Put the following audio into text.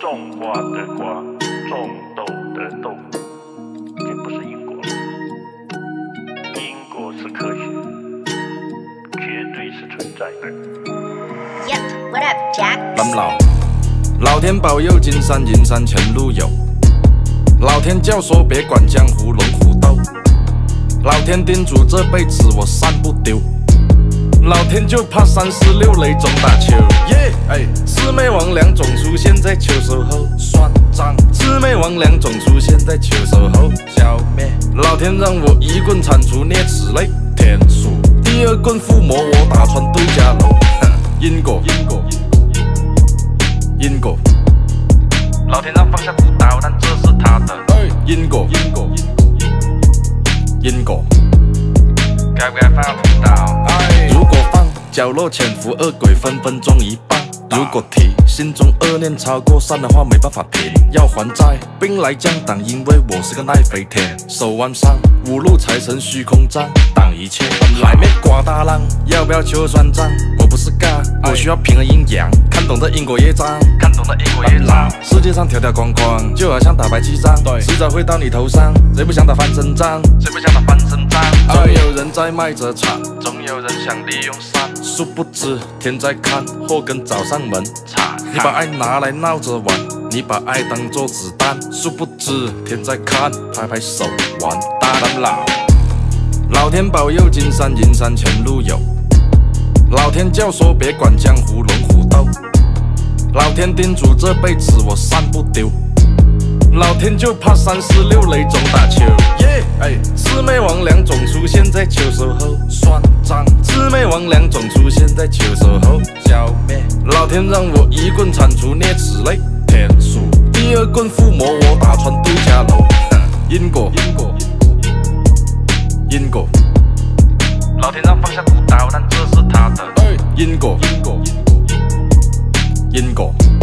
种瓜的瓜，种豆的豆，这不是因果，因果是科学，绝对是存在的。 Yep, what up, Jack? 老天保佑金山银山前路有，老天教唆别管江湖龙虎斗，老天叮嘱这辈子我散不丢。 老天就怕346雷中打球，耶！魑魅魍魉总出现在秋收后，算账。魑魅魍魉总出现在秋收后，消灭。老天让我一棍铲除啮齿类，天数。第二棍附魔我打穿对家楼，因果，因果，因果。老天让放下屠刀，但这是他的因果，因果，因果。该不该放下屠刀？ 如果放，角落潜伏恶鬼分分钟一半。如果提，心中恶念超过3的话，没办法停。要还债，兵来将挡，因为我是个耐飞天。手腕上5路财神虚空杖，挡一切。来面刮大浪，要不要求算账？我不是尬，我需要平衡阴阳，看懂的因果业障，看懂的因果业障。世界上条条框框，就好像打白记账，迟早会到你头上。谁不想打翻身仗？谁不想打翻身仗？总有人在卖着惨，总有人想利用善，殊不知天在看，祸根找上门。你把爱拿来闹着玩，你把爱当作子弹，殊不知天在看，拍拍手，完蛋了。老天保佑金山银山前路有，老天教唆别管江湖龙虎斗，老天叮嘱这辈子我散不丢。 老天就怕346雷中打球，耶！魑魅魍魉总出现在秋收后，算账。魑魅魍魉总出现在秋收后，消灭。老天让我一棍铲除啮齿类，天数。第二棍附魔我打穿对家楼，因果，因果，因果。老天让放下屠刀，但这是他的因果，因果，因果。